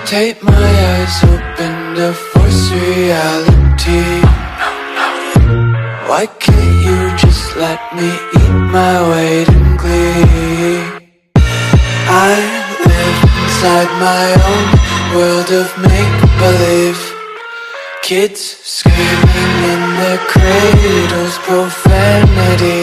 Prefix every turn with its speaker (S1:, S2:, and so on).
S1: Tape my eyes open to force reality. Why can't you just let me eat my weight in glee? I live inside my own world of make-believe. Kids screaming in their cradles, profanity.